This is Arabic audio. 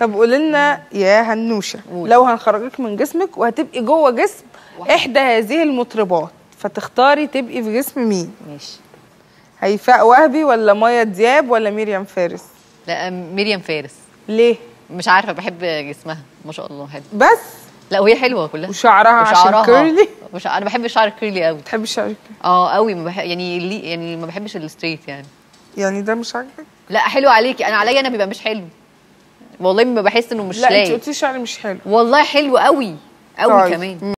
طب قولي لنا يا هنوشه، لو هنخرجك من جسمك وهتبقي جوه جسم احدى هذه المطربات، فتختاري تبقي في جسم مين؟ ماشي. هيفاء وهبي ولا مايا دياب ولا مريم فارس؟ لا مريم فارس. ليه؟ مش عارفه، بحب جسمها ما شاء الله حلو. بس لا وهي حلوه كلها. وشعرها عشان كيرلي. انا بحب الشعر الكيرلي قوي. بتحبي الشعر الكيرلي؟ قوي. ما يعني ما بحبش الستريت يعني. يعني ده مش عاجبك؟ لا حلو عليكي، انا عليا انا بيبقى مش حلو والله، ما بحس انه مش لايق. لا انت قلتي شعري مش حلو. والله حلو قوي قوي. طيب. كمان